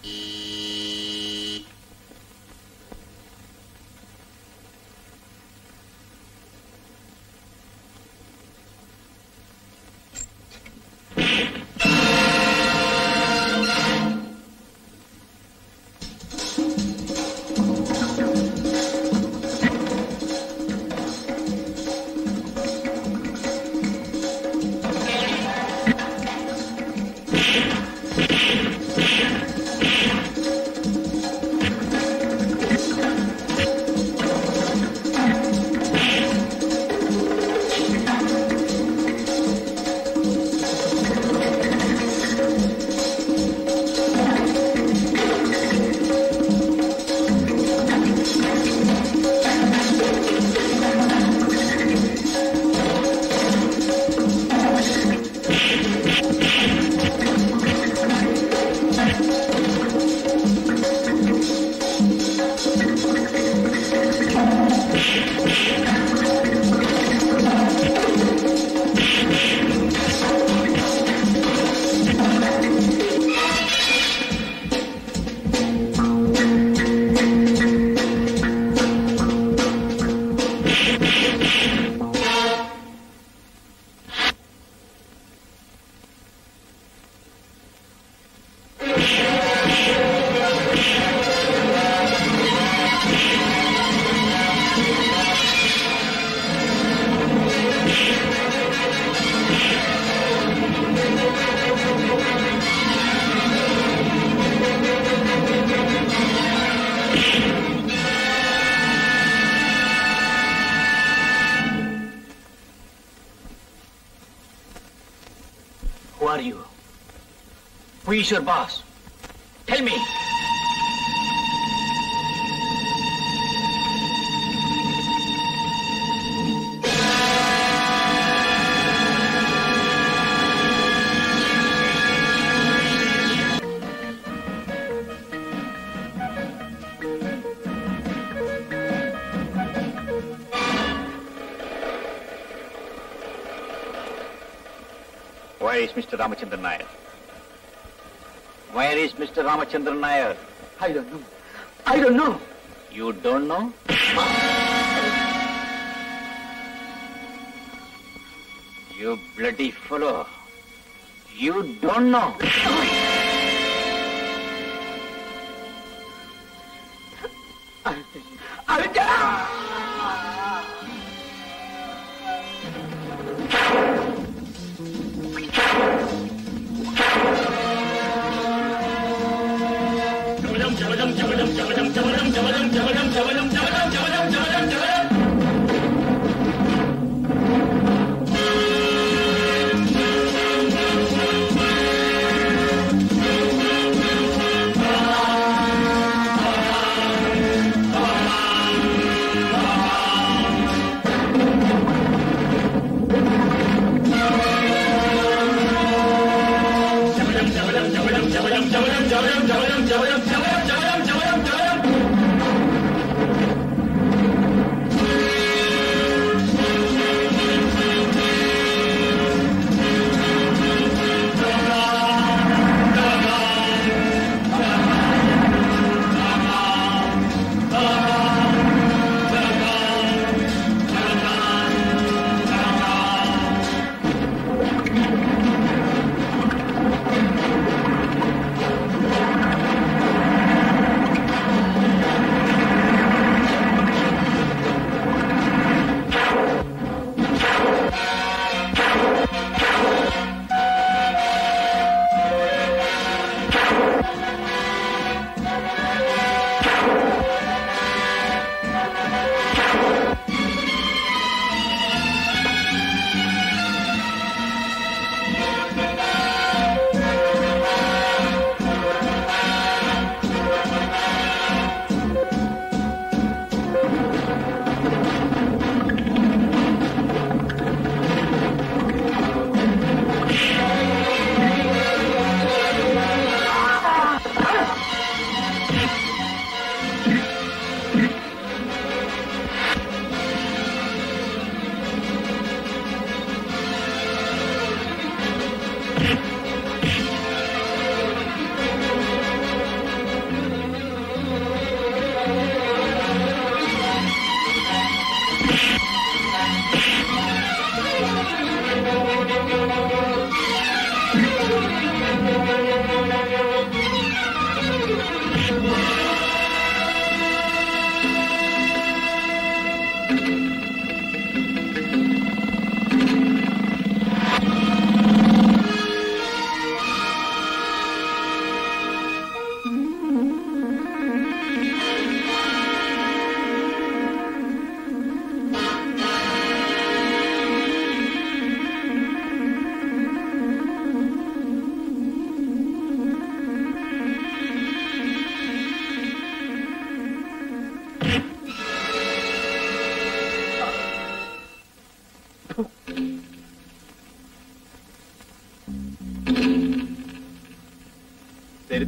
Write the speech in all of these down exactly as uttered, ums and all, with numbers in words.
Who are you? Who is your boss? Tell me. Where is Mister Ramachandran Nair? Where is Mister Ramachandran Nair? I don't know. I don't know. You don't know? You bloody fellow. You don't know. I'll die.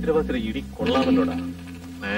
ചൈത്രവാസിയുടെ ഇടി കൊള്ളാമല്ലോടാ. ഏ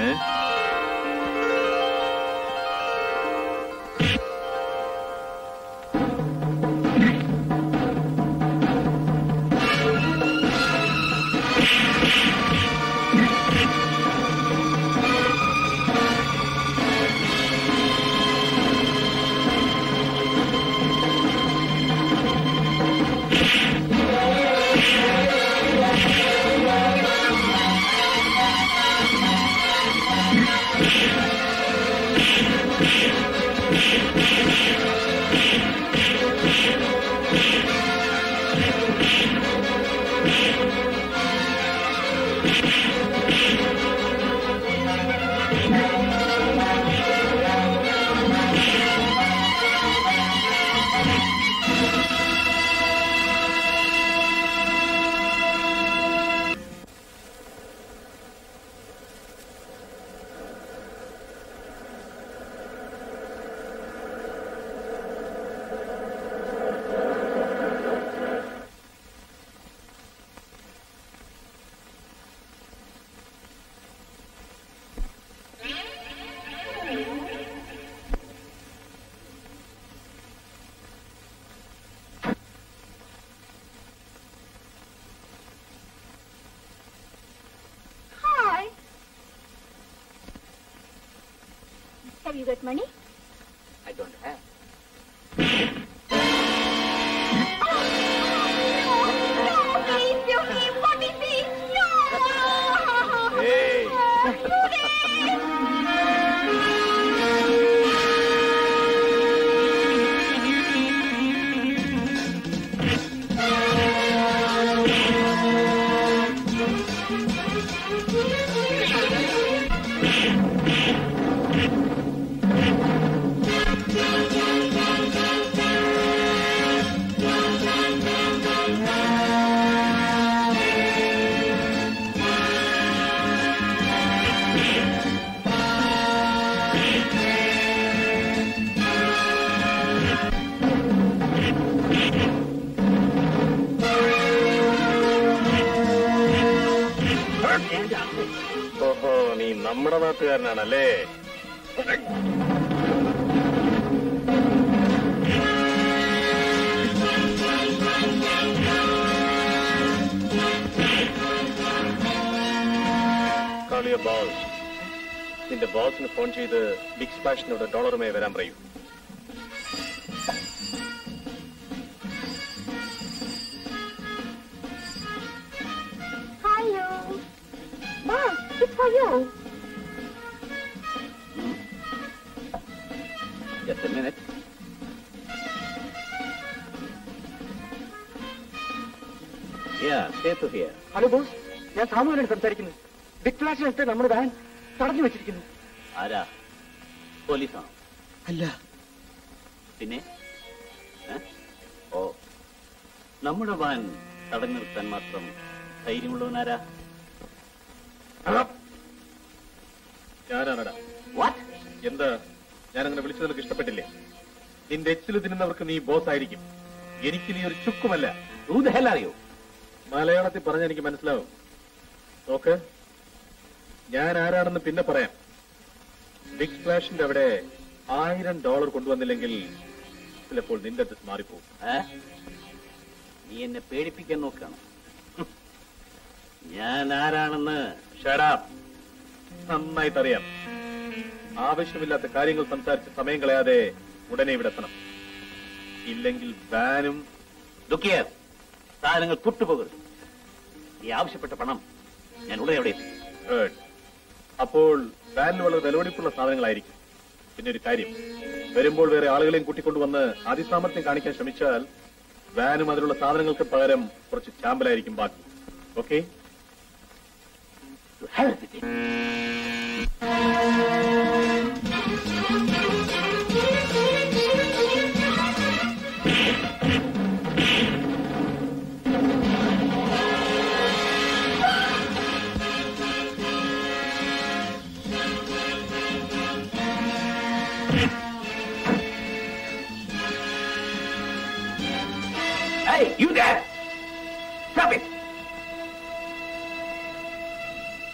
Have you got money? I don't have. Oh, no, no, please, Yogi, what is this? No! Hey! ഓഹോ, നീ നമ്മുടെ നാട്ടുകാരനാണല്ലേ? Kaliya boss, നിന്റെ ബോസിന് phone ചെയ്ത് big സ്പാഷിനോട് ഡോളറുമായി വരാൻ പറയൂ. Boss, it's for you. Just a minute. Yeah, stay to here. Hello boss, ഞാൻ സാമുവലാണ് സംസാരിക്കുന്നത്. ബിഗ് ഫ്ലാഷിനടുത്ത് നമ്മുടെ വാൻ തടഞ്ഞു വെച്ചിരിക്കുന്നു. ആരാ? പോലീസാണോ? അല്ല. പിന്നെ ഓ, നമ്മുടെ വാൻ തടഞ്ഞു നിർത്താൻ മാത്രം ധൈര്യമുള്ളവനാരാ? ഞാനാണടാ. വാട്ട്? എന്താ, ഞാനങ്ങനെ വിളിച്ചത് നിനക്ക് ഇഷ്ടപ്പെട്ടില്ലേ? നിന്റെ എച്ചില് തിന്നുന്നവർക്ക് നീ ബോസ് ആയിരിക്കും, എനിക്ക് നീ ഒരു ചുക്കുമല്ല. Who the hell are you? മലയാളത്തിൽ പറഞ്ഞ എനിക്ക് മനസ്സിലാവും. നോക്ക്, ഞാൻ ആരാണെന്ന് പിന്നെ പറയാം. ബിഗ് സ്പ്ലാഷിന്റെ അവിടെ ആയിരം ഡോളർ കൊണ്ടുവന്നില്ലെങ്കിൽ ചിലപ്പോൾ നിന്റെ അത് മാറിപ്പോകും. നീ എന്നെ പേടിപ്പിക്കാൻ നോക്കണം. ഞാൻ ആരാണെന്ന് ഷടാപ്പ്. നന്നായിട്ട് അറിയാം. ആവശ്യമില്ലാത്ത കാര്യങ്ങൾ സംസാരിച്ച് സമയം കളയാതെ ഉടനെ ഇവിടെ എത്തണം. ഇല്ലെങ്കിൽ വാനും ദുഃഖിയർ സാധനങ്ങൾ പുട്ടുപോകരുത്. ഈ ആവശ്യപ്പെട്ട പണം ഞാൻ ഉടനെ എവിടെ എത്തി. അപ്പോൾ വാനിൽ വളരെ വിലപിടിപ്പുള്ള സാധനങ്ങളായിരിക്കും. പിന്നെ ഒരു കാര്യം, വരുമ്പോൾ വേറെ ആളുകളെയും കൂട്ടിക്കൊണ്ടുവന്ന് അതിസാമർത്ഥ്യം കാണിക്കാൻ ശ്രമിച്ചാൽ വാനും അതിലുള്ള സാധനങ്ങൾക്ക് പകരം കുറച്ച് ചാമ്പലായിരിക്കും ബാക്കി. Okay? Hey, you there! Stop it!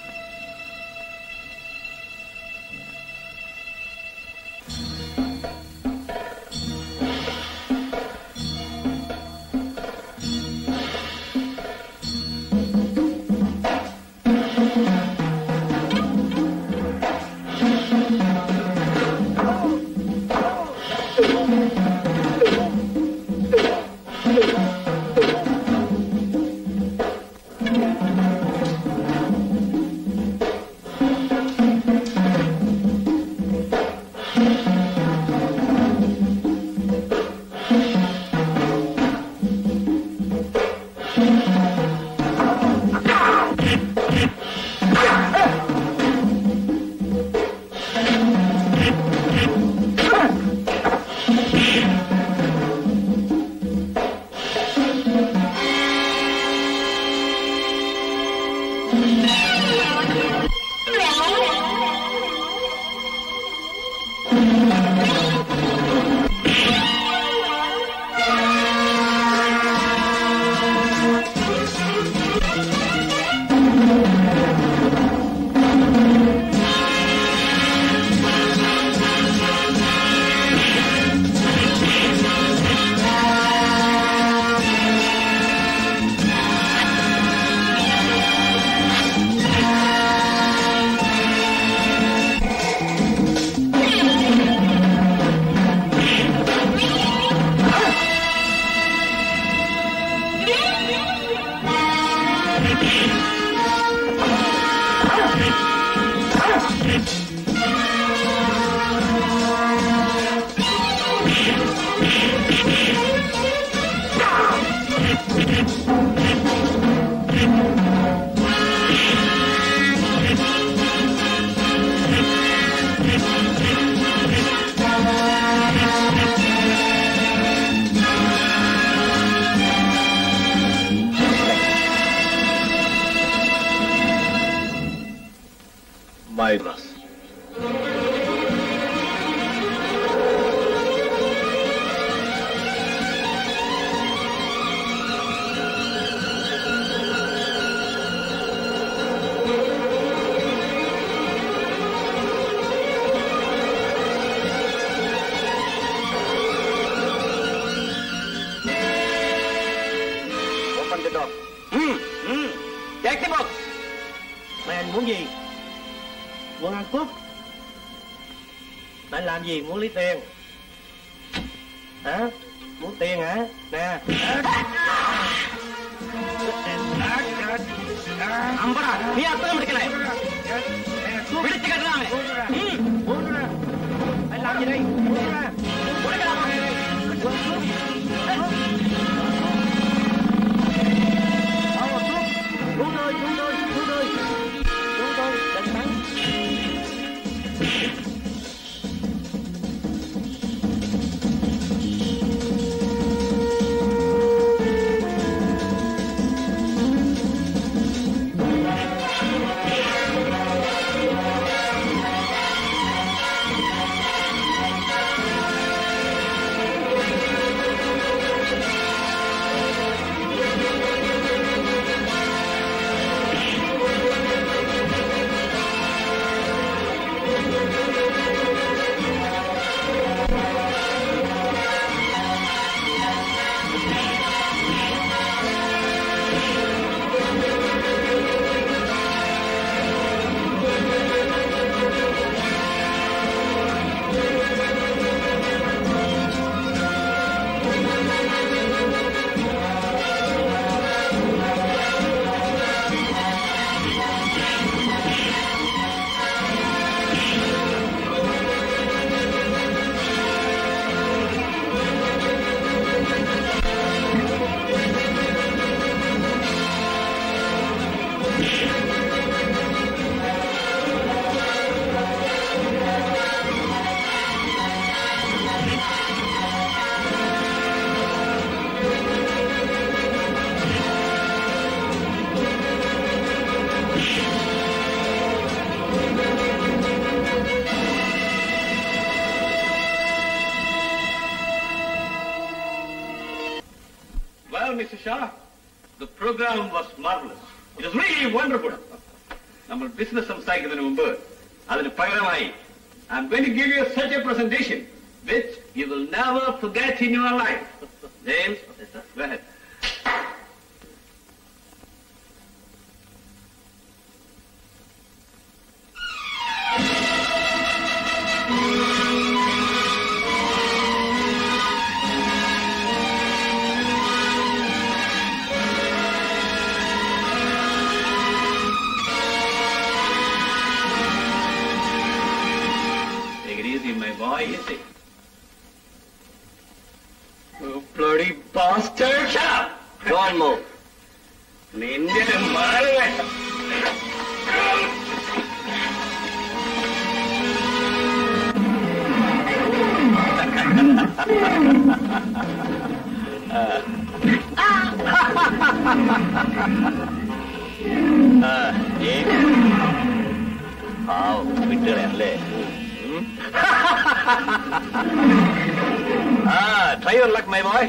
Madras. Open the door. Hmm, hmm. Take the box. Mày anh muốn gì? Muốn ăn cúp? Mày làm gì? Muốn lấy tiền? Hả? Muốn tiền hả? Nè. അമ്പടാ, നീ അത്രയും എടുക്കണേ. പിടിച്ച് കെട്ടണേ. Mày làm gì đây? Xuống rồi, xuống rồi, xuống rồi. Xuống rồi, đừng bắn. Well, Mister Shah, the program was marvelous. It was really wonderful. നമ്മൾ business സംസാരിക്കുന്നതിന് മുമ്പ് അതിന് പകരമായി I'm going to give you such a presentation which you will never forget in your life. James, go ahead. My boy, easy. You bloody bastard! Shut up! Don't move. നിന്റെ മാറുവേ. വിട്ടുകളയല്ലേ? Ah, try your luck, my boy.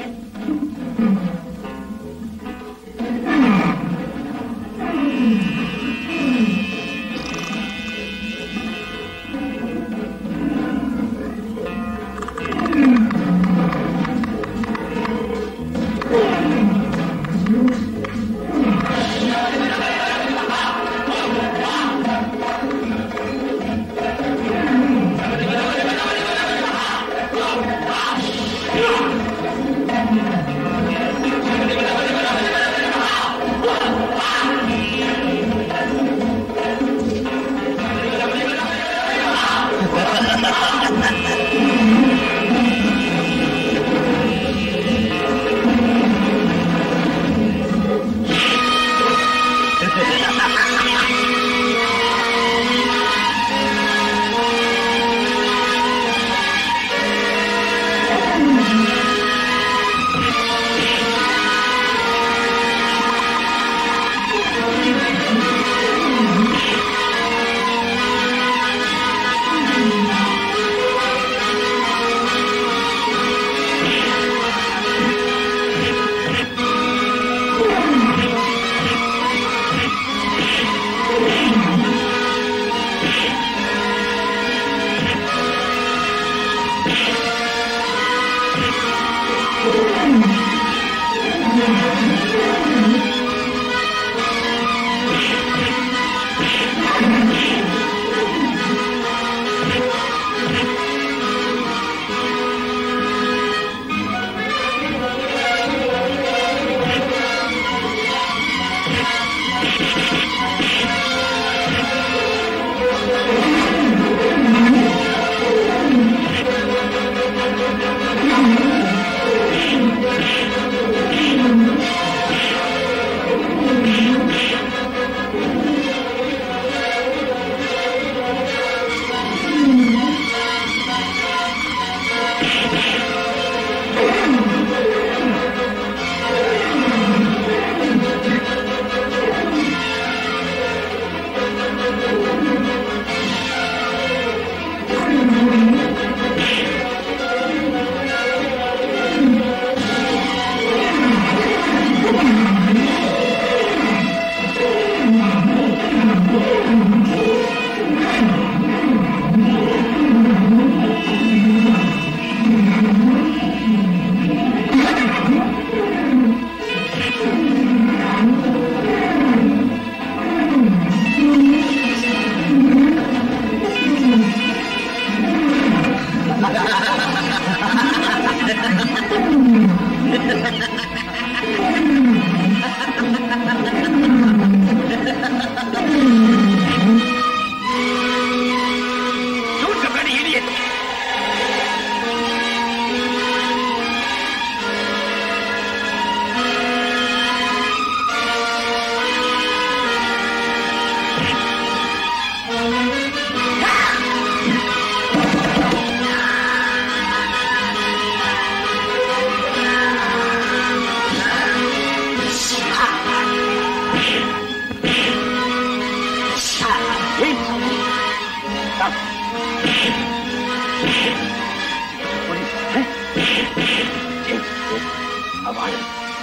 अब आ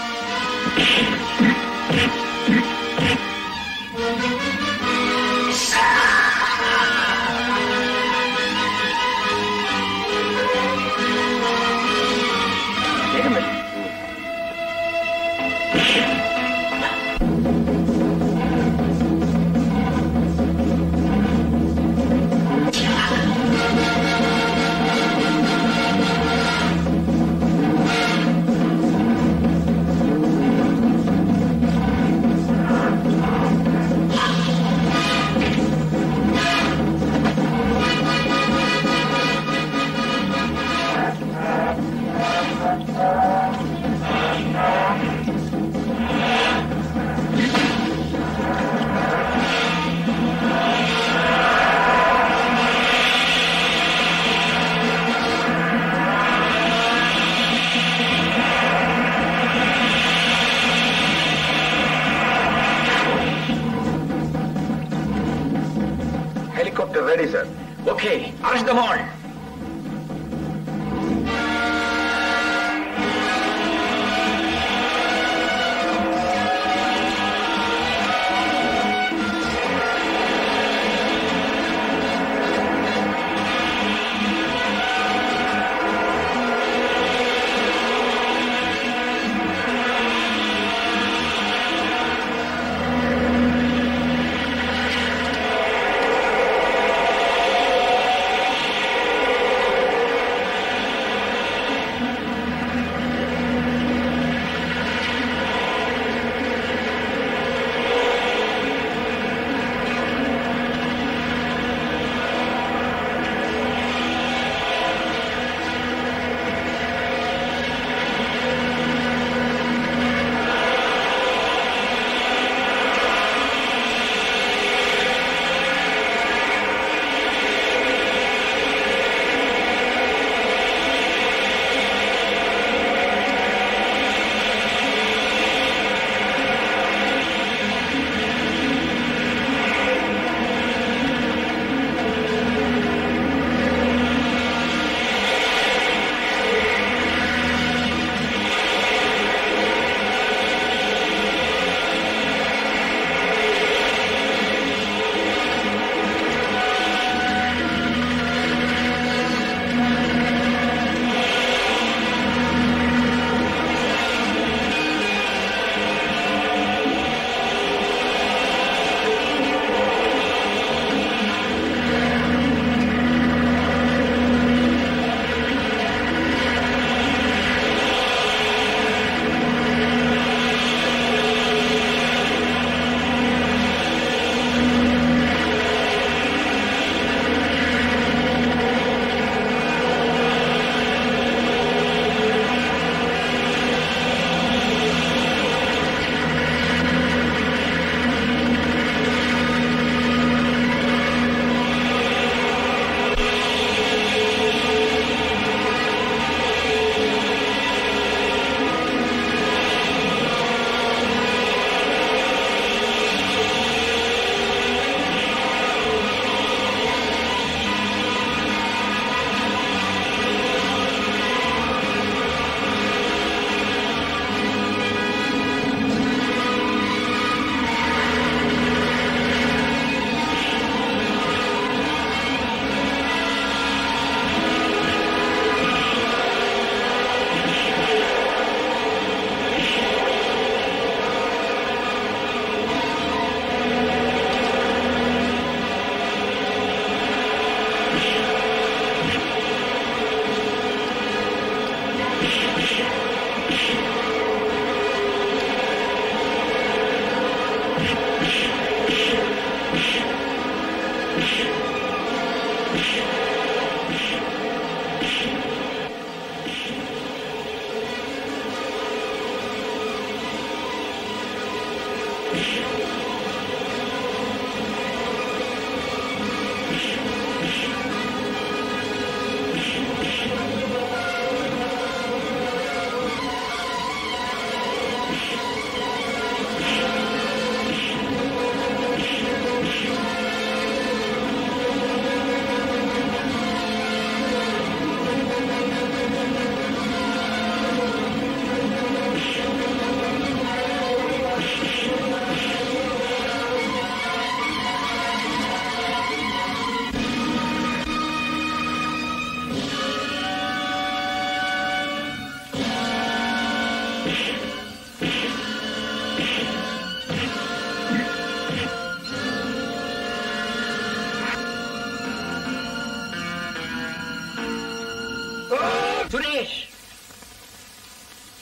Helicopter ready, sir. Okay, arrest them all.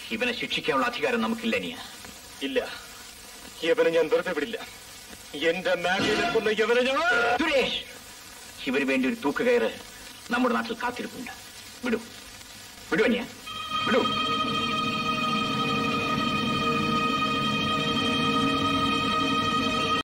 ഇവനെ ശിക്ഷിക്കാനുള്ള അധികാരം നമുക്കില്ല അനിയ. ഇല്ല, ഇവനെ ഞാൻ വെറുതെ വിടില്ല. എന്റെ മാഗിനെ കൊന്ന ഇവനെ ഞാൻ... സുരേഷ്, ഇവന് വേണ്ടി ഒരു തൂക്കുകയറ് നമ്മുടെ നാട്ടിൽ കാത്തിരിപ്പുണ്ട്. വിടൂ, വിടൂ അനിയ, വിടൂ.